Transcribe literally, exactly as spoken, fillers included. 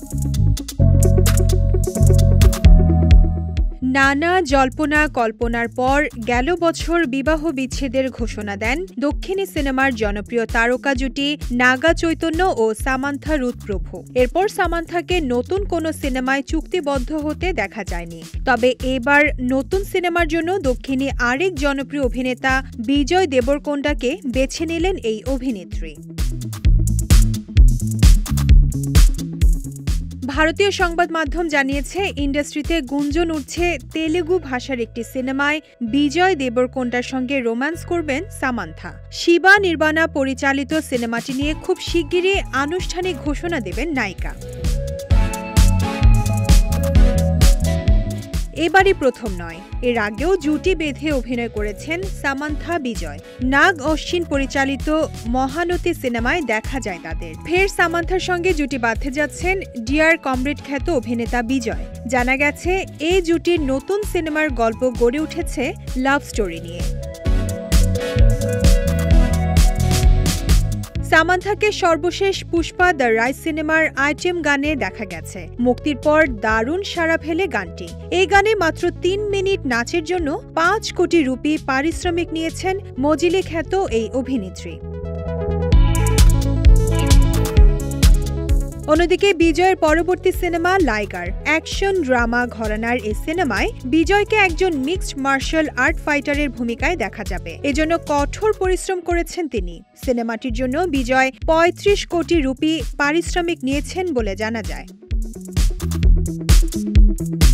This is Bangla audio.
নানা জল্পনা কল্পনার পর গেল বছর বিবাহ বিচ্ছেদের ঘোষণা দেন দক্ষিণী সিনেমার জনপ্রিয় তারকা জুটি নাগা চৈতন্য ও সামান্থা রুথ প্রভু। এরপর সামান্থাকে নতুন কোনো সিনেমায় চুক্তিবদ্ধ হতে দেখা যায়নি। তবে এবার নতুন সিনেমার জন্য দক্ষিণী আরেক জনপ্রিয় অভিনেতা বিজয় দেবরকোন্ডাকে বেছে নিলেন এই অভিনেত্রী। ভারতীয় সংবাদ মাধ্যম জানিয়েছে, ইন্ডাস্ট্রিতে গুঞ্জন উঠছে তেলুগু ভাষার একটি সিনেমায় বিজয় দেবরকোন্ডার সঙ্গে রোম্যান্স করবেন সামান্থা। শিবা নির্বাণা পরিচালিত সিনেমাটি নিয়ে খুব শিগগিরই আনুষ্ঠানিক ঘোষণা দেবেন নায়িকা। এবারই প্রথম নয়, এর আগেও জুটি বেঁধে অভিনয় করেছেন সামান্থা বিজয়। নাগ অশ্বিন পরিচালিত মহানতী সিনেমায় দেখা যায় তাদের। ফের সামান্থার সঙ্গে জুটি বাঁধতে যাচ্ছেন ডিয়ার কমরেড খ্যাত অভিনেতা বিজয়। জানা গেছে, এই জুটির নতুন সিনেমার গল্প গড়ে উঠেছে লাভ স্টোরি নিয়ে। সামান্থাকে সর্বশেষ পুষ্পা দ্য রাইজ সিনেমার আইটেম গানে দেখা গেছে। মুক্তির পর দারুণ সাড়া ফেলে গানটি। এই গানে মাত্র তিন মিনিট নাচের জন্য পাঁচ কোটি রুপি পারিশ্রমিক নিয়েছেন মজিলি খ্যাত এই অভিনেত্রী। অন্যদিকে বিজয়ের পরবর্তী সিনেমা লাইগার অ্যাকশন ড্রামা ঘরানার এই সিনেমায় বিজয়কে একজন মিক্সড মার্শাল আর্ট ফাইটারের ভূমিকায় দেখা যাবে। এজন্য কঠোর পরিশ্রম করেছেন তিনি। সিনেমাটির জন্য বিজয় পঁয়ত্রিশ কোটি রুপি পারিশ্রমিক নিয়েছেন বলে জানা যায়।